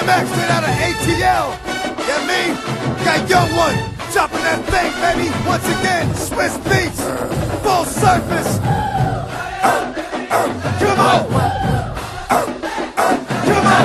DMX straight out of ATL. Yeah, me? Got young one, chopping that thing, baby. Once again, Swiss beats, full surface. Come on. Come on.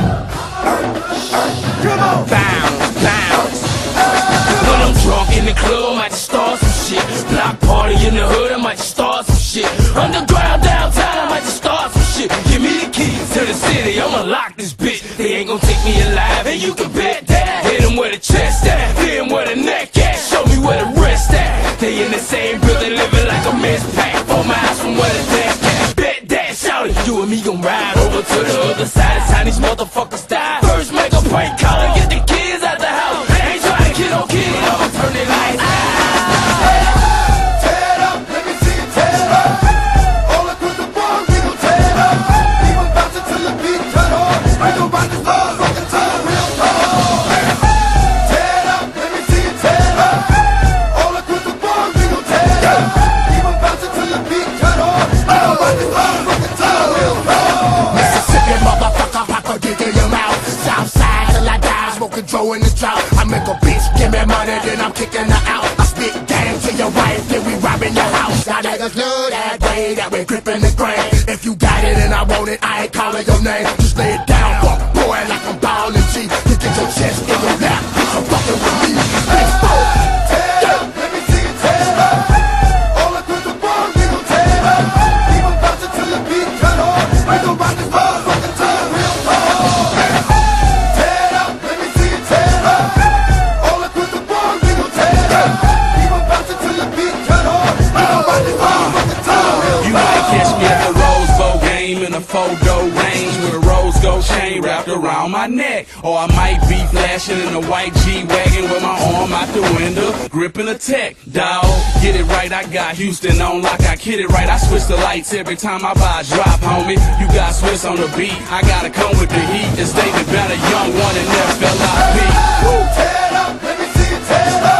Come on. Bounce, bounce. When I'm drunk in the club, I might just start some shit. Block party in the hood, I might just start some shit. Underground downtown, I might just start some shit. Give me the keys to the city, I'ma lock this bitch. They ain't gon' take me alive, and you can bet that. Hit 'em where the chest at, hit 'em where the neck at. Show me where the wrist at. They in the same building, living like a mess pack. 4 miles from where the deck at. Bet that, shout it. You and me gon' ride over to the other side. It's how these motherfuckers die. First make a prank call and get the kids out the house. Ain't trying to kill no kid, I'ma turn it lights out. In the drought, I make a bitch give me money, then I'm kicking her out. I spit game to your wife, then we robbing your house. Now niggas know that way that we gripping the grain. If you got it and I want it, I ain't calling your name. Just lay it down, fuck boy, like I'm ballin' G. You get your chest in your lap, bitch, I'm fucking with me. Bitch, tear up, let me see it tear up. All across the bar, we gon' tear up. Even bouncing till the beat cut off. We gon' rock this motherfucking time real hard. In a photo range with a rose gold chain wrapped around my neck. Or I might be flashing in a white G-Wagon with my arm out the window, gripping a tech. Dawg, get it right, I got Houston on lock, I kid it right. I switch the lights every time I buy a drop, homie. You got Swiss on the beat, I gotta come with the heat. It's David Banner, young one and FLIP. Tear it up, let me see it tear up.